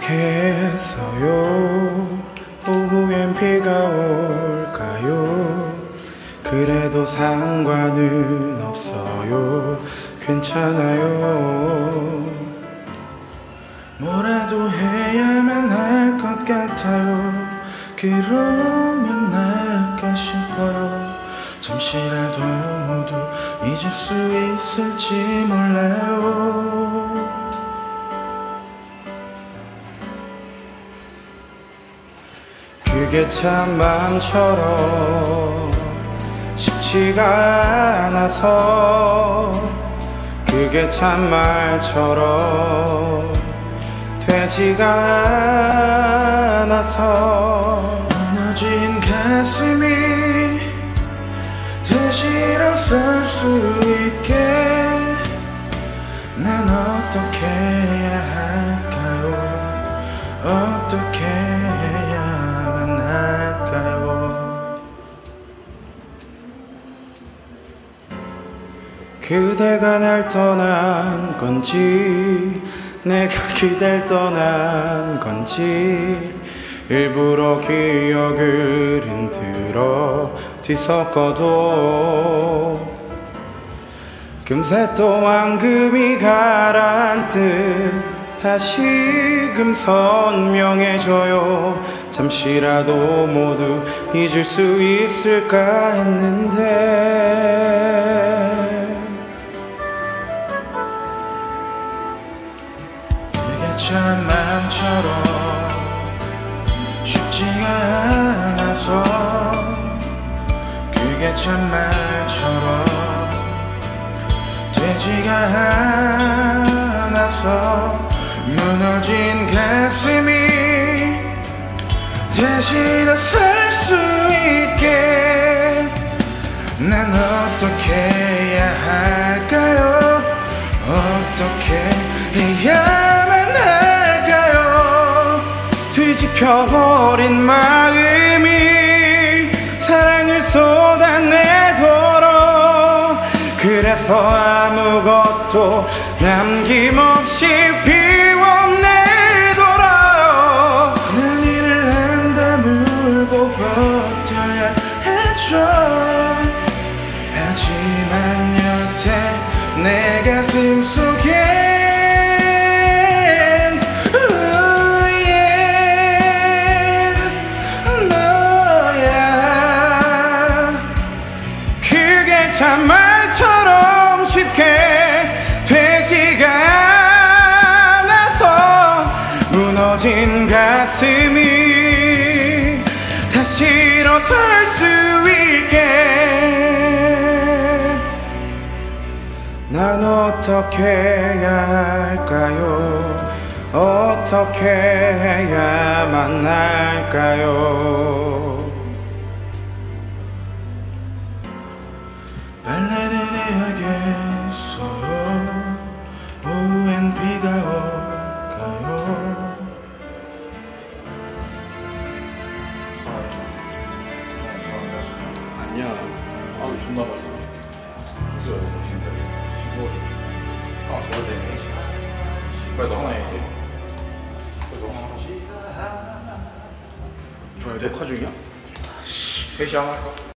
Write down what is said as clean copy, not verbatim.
해서요. 오후엔 비가 올까요? 그래도 상관은 없어요. 괜찮아요. 뭐라도 해야만 할 것 같아요. 그러면 나을까 싶어요. 잠시라도 모두 잊을 수 있을지 몰라요. 그게 참 마음처럼 쉽지가 않아서, 그게 참 말처럼 되지가 않아서, 무너진 가슴이 다시 일어설 수 있게 난 어떻게 해야 할까요? 어떻게 해야만 할까요? 그대가 날 떠난 건지 내가 그댈 떠난 건지 일부러 기억을 흔들어 뒤섞어도 금세 또 앙금이 가라앉듯 다시금 선명해져요. 잠시라도 모두 잊을 수 있을까 했는데, 그게 참 마음처럼 쉽지가 않아서, 그게 참 말처럼 되지가 않아서, 무너진 가슴이 다시 일어설 수 있게 난 어떻게 해야 할까요? 어떻게 해야만 할까요? 뒤집혀버린 마음이 사랑을 쏟아내도록, 그래서 아무것도 남김없이 비워내도록 난 일을 한다 물고 버텨야 해줘. 하지만 여태 내 가슴 속엔 너야. 그게 참 말처럼 쉽게 되지가 않아서, 무너진 가슴이 다시 일어설 수 있게 난 어떻게 해야 할까요? 어떻게 해야만 할까요? 빨래를 해야겠어요. 오후엔 비가 올까요? 아니야. 아우 존나 맛있어. 그래서 진짜 15월. 아 뭐야 되네. 빨리 너 하나 해야지. 너 하나. 좋아요. 녹화 중이야? 셋이 하나 할까?